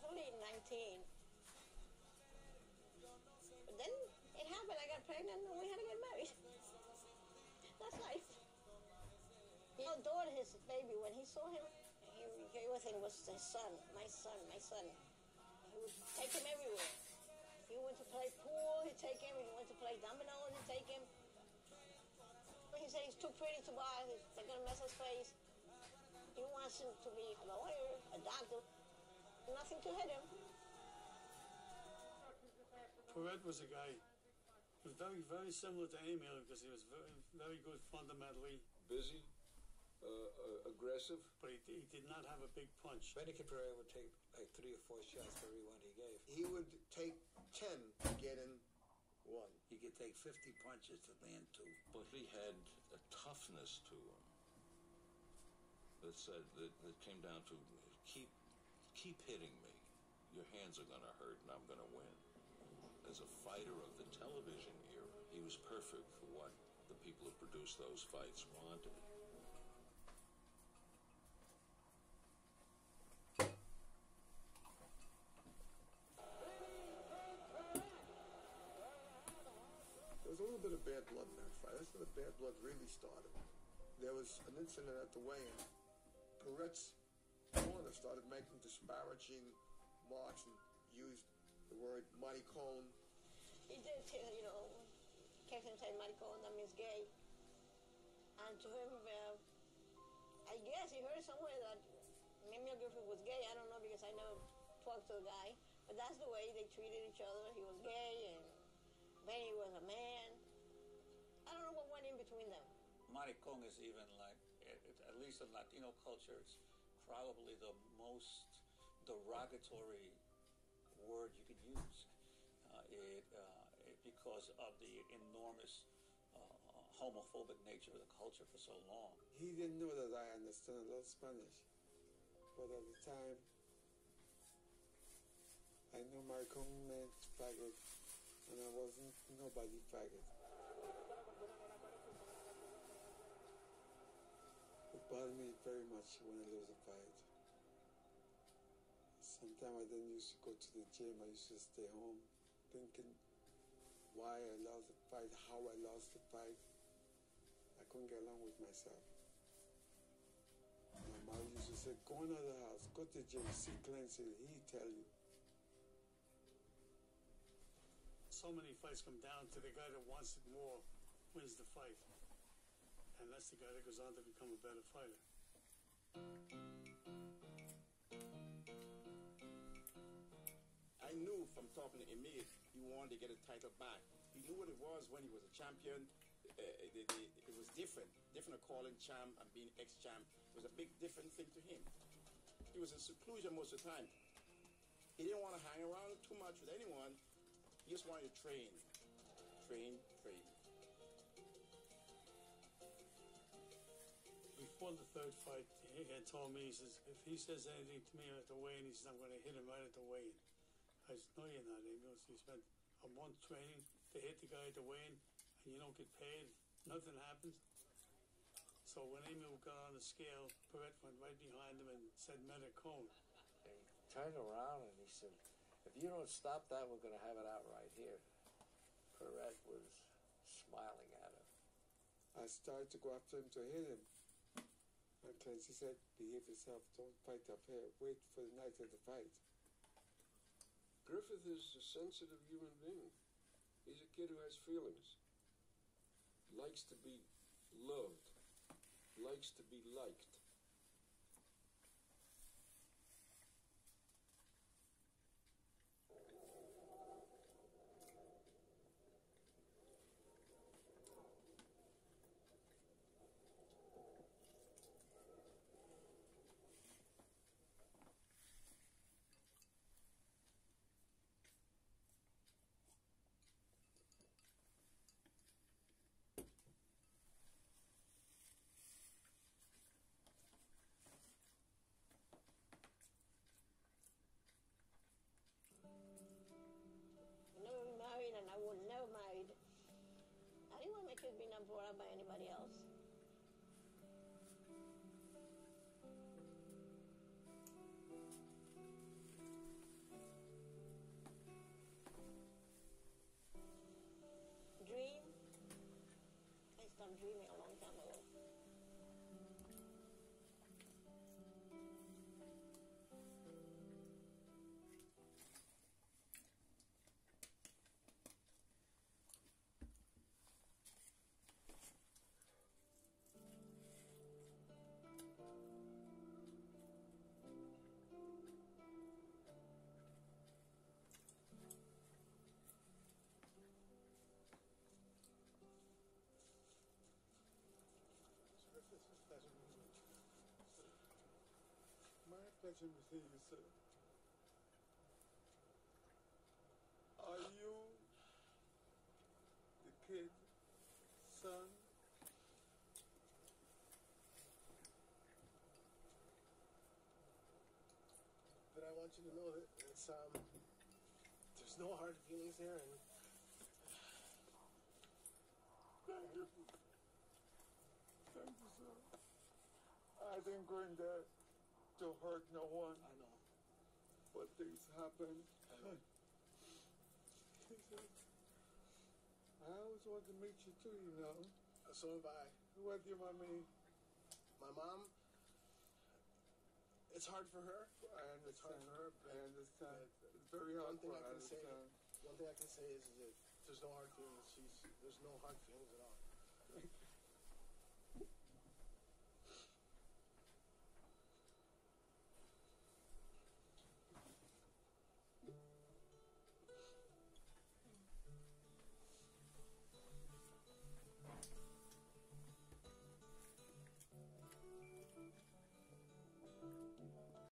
only 19. But then it happened. I got pregnant and we had to get married. That's life. He adored his baby. When he saw him, he was thinking it was his son, my son, my son. He would take him everywhere. He went to play pool, he'd take him. He went to play dominoes, he'd take him. But he said he's too pretty to buy. They're going to mess his face. He wants him to be a lawyer, a doctor. Nothing to hit him. Perret was a guy who was very, very similar to Emil because he was very, very good fundamentally. Busy, aggressive. But he did not have a big punch. Beneke Perret would take like 3 or 4 shots for every one he gave. He would take 10 to get in 1. He could take 50 punches to land 2. But he had a toughness to him that said that came down to keep hitting me. Your hands are going to hurt and I'm going to win. As a fighter of the television era, he was perfect for what the people who produced those fights wanted. There was a little bit of bad blood in that fight. That's where the bad blood really started. There was an incident at the weigh-in. Perret's corner started making disparaging remarks and used the word maricon. He did, kept him saying maricon, that means gay. And to him, I guess he heard somewhere that Emil Griffith was gay. I don't know because I never talked to the guy. But that's the way they treated each other. He was gay and Benny was a man. I don't know what went in between them. Maricon is even like, at least in Latino culture, it's probably the most derogatory word you could use. Because of the enormous homophobic nature of the culture for so long. He didn't know that I understood a little Spanish, but at the time, I knew Maricon meant faggot, and I wasn't nobody faggot. It bothered me very much when I lose a fight. Sometimes I didn't used to go to the gym. I used to stay home thinking why I lost the fight, how I lost the fight. I couldn't get along with myself. My mother used to say, go into the house, go to the gym, see Clancy, he'll tell you. So many fights come down to the guy that wants it more wins the fight. And that's the guy that goes on to become a better fighter. I knew from talking to Emil, he wanted to get a title back. He knew what it was when he was a champion. It was different of calling champ and being ex-champ. It was a big different thing to him. He was in seclusion most of the time. He didn't want to hang around too much with anyone. He just wanted to train. Before the third fight, he had told me, he says, if he says anything to me at the weigh-in, he says, I'm going to hit him right at the weigh-in. I said, no, you're not, Emil. You spent a month training to hit the guy at the weigh-in, and you don't get paid. Nothing happens. So when Emil got on the scale, Perret went right behind him and said, Metacone. He turned around and he said, if you don't stop that, we're going to have it out right here. Perret was smiling at him. I started to go after him to hit him. And Clancy said, behave yourself, don't fight up here, wait for the night of the fight. Griffith is a sensitive human being. He's a kid who has feelings. Likes to be loved. Likes to be liked. And I would never married. I didn't want my kids being brought up by anybody else. pleasure to see you, sir. Are you the kid's son? But I want you to know that it's there's no hard feelings there, and Thank you. Thank you, sir. I didn't go in there to hurt no one, I know. but things happen. I know. I always wanted to meet you too, you know. So have I. What do you want me? My mom, it's hard for her. I It's hard understand. for her, I understand. but It's very hard one thing for I her. I can say, understand. one thing I can say is that there's no hard feelings. There's no hard feelings at all.